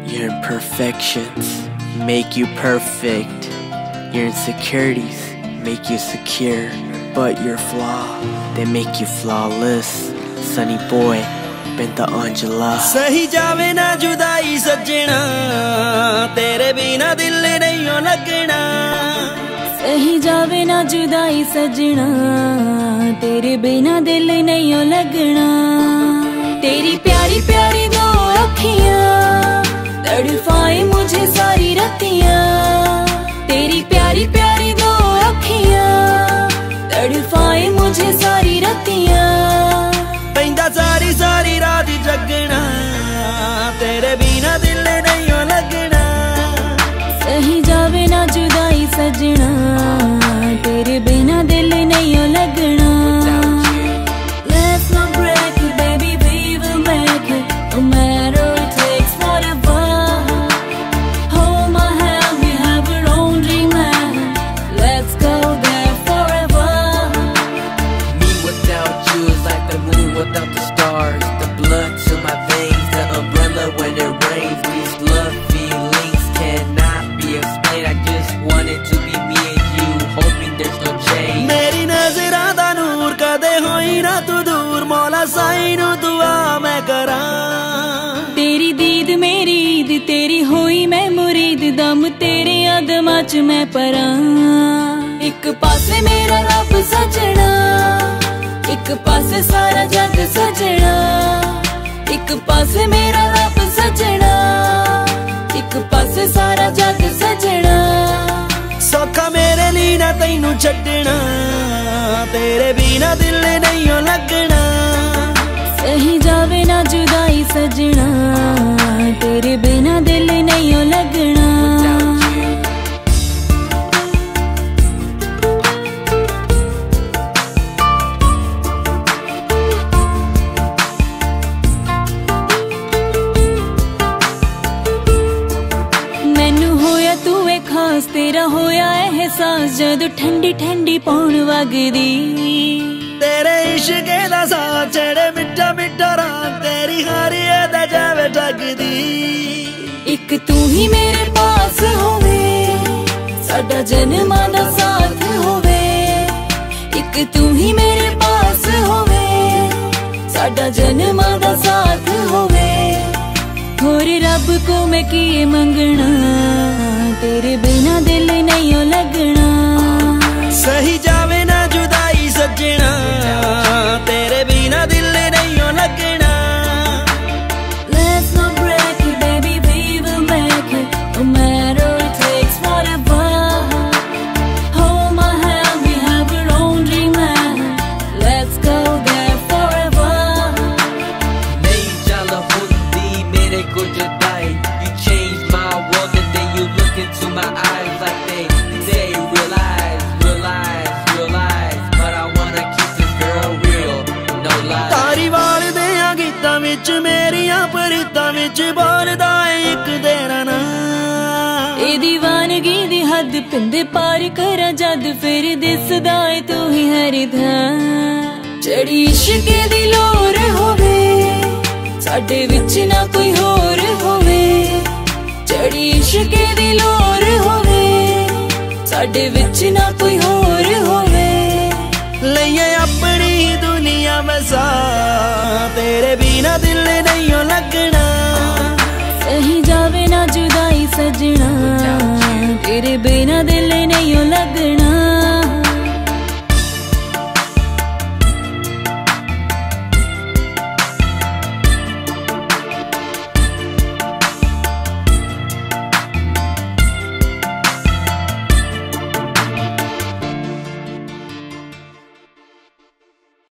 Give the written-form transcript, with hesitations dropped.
Your imperfections make you perfect. Your insecurities make you secure. But your flaw, they make you flawless. Sunny boy, Binta Angela. सही जावे ना जुदाई सजना, तेरे बिना दिल नहीं लगना। सही जावे ना जुदाई सजना, तेरे बिना दिल नहीं लगना। तेरी प्यारी प्यारी दो अखियां तड़पाए मुझे सारी रतियां। तेरी प्यारी प्यारी दो अखियां तड़पाए मुझे सारी रतियां। पैंदा सारी सारी रात जगना, तेरे बिना दिल नहीं लगना। सही जावे ना जुदाई सजना, तेरे बिना दिल नहीं लगना। Let's not break it, baby, we will make it. No matter it takes whatever. Hold my hand, we have our own dreamland. Let's go there forever. Me without you is like the moon without the stars. The blood to my veins, the umbrella when it rains. These love feelings cannot be explained. I just wanted to be me and you, hoping there's no change. मेरी नज़रां दा नूर कदे होई ना तू दूर, मौला साईं नू दुआ मैं करां। तेरी दीद मेरी ईद, तेरी होई मैं मुरीद। दम तेरे अदमां च मैं परां। एक पासे मेरा रब सजना, एक पासे सारा जग सजना। एक पासे मेरा रब सजना, एक पासे सारा जग सजना। सौखा मेरे लिए ना तैनू छड्डना, तेरे बिना दिल नहीं लगना। सही जावे ना जुदाई सजना, तेरे बिना दिल नहीं लगना। मैनू होया तू है खास, तेरा होया एहसास जदों ठंडी ठंडी पौन वगदी। तेरे इश्क दा साथ चढ़े मिठा मिठा रात, तेरी हारी दा जावे ठगदी। एक तू ही मेरे पास होवे, साडा जन्मां दा साथ होवे। एक तू ही मेरे पास होवे, साडा जन्मां दा साथ होवे। होर रब को मैं किए मंगना, तेरे बिना दिल नहीं लगना। सही जावे ना जुदाई सजना, तेरे बिना दिल नहीं लगना। Let's not break it, baby, we will make it. No matter it takes whatever. Hold my hand, we have our own dreamland. Let's go there forever. नहीं जाला होती मेरे को जुदाई। You changed my world and then you look into my eyes like they realize, but I wanna keep this girl real, no lies. तारी वाल दियां गीतां विच मेरियां परीतां विच बोलदा एक तेरा नाम। ए दीवानगी दी हद पिंदे पार करा जद फिर दिसदा है तू ही हर धाम। चढ़ी इश्क दी लोर होवे, साडे विच ना कोई होर होवे। चढ़ी इश्क दी लोर होवे, साडे विच ना कोई होर होवे। लइए अपनी दुनिया बसा, तेरे बिना दिल नहीं लगना। सही जावे ना जुदाई सजना, तेरे बिना